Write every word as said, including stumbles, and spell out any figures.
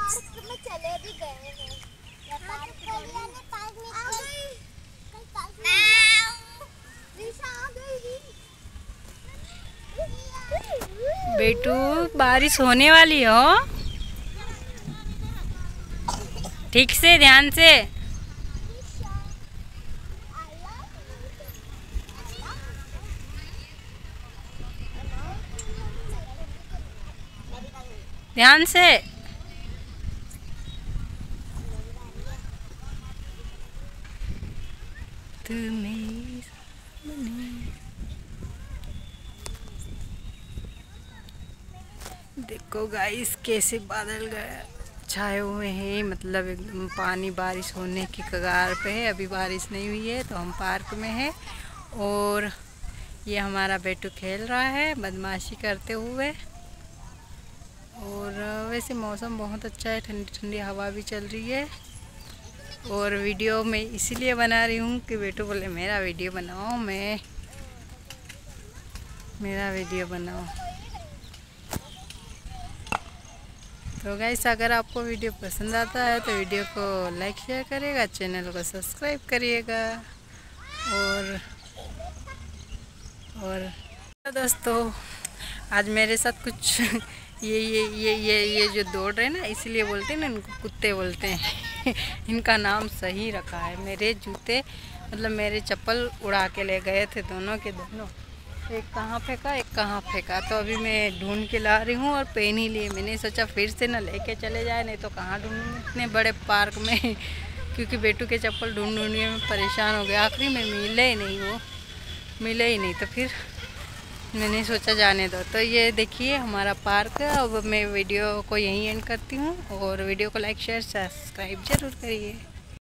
Park में चले भी गए हैं। या पार्क में पार्क में आ गई। कल पार्क में ऋषा आ गई। बेटू बारिश होने वाली हो, ठीक से ध्यान से। ध्यान से। तुम्हें देखो गाइस कैसे बादल गए छाए हुए हैं, मतलब एकदम पानी बारिश होने की कगार पे है। अभी बारिश नहीं हुई है तो हम पार्क में हैं और ये हमारा बेटू खेल रहा है बदमाशी करते हुए। और वैसे मौसम बहुत अच्छा है, ठंडी ठंडी हवा भी चल रही है। और वीडियो मैं इसीलिए बना रही हूँ कि बेटू बोले मेरा वीडियो बनाओ, मैं मेरा वीडियो बनाओ। तो गाइस अगर आपको वीडियो पसंद आता है तो वीडियो को लाइक शेयर करिएगा, चैनल को सब्सक्राइब करिएगा। और और दोस्तों आज मेरे साथ कुछ ये ये ये ये ये जो दौड़ रहे हैं ना, इसलिए बोलते हैं ना इनको कुत्ते बोलते हैं। इनका नाम सही रखा है। मेरे जूते मतलब मेरे चप्पल उड़ा के ले गए थे दोनों के दोनों, एक कहाँ फेंका एक कहाँ फेंका। तो अभी मैं ढूंढ के ला रही हूँ और पेन ही लिए। मैंने सोचा फिर से ना लेके चले जाए, नहीं तो कहाँ ढूंढूँ इतने बड़े पार्क में। क्योंकि बेटू के चप्पल ढूंढ ढूंढने में परेशान हो गया, आखिरी में मिले ही नहीं, वो मिले ही नहीं। तो फिर मैंने सोचा जाने दो। तो ये देखिए हमारा पार्क है। अब मैं वीडियो को यहीं एंड करती हूँ और वीडियो को लाइक शेयर सब्सक्राइब ज़रूर करिए।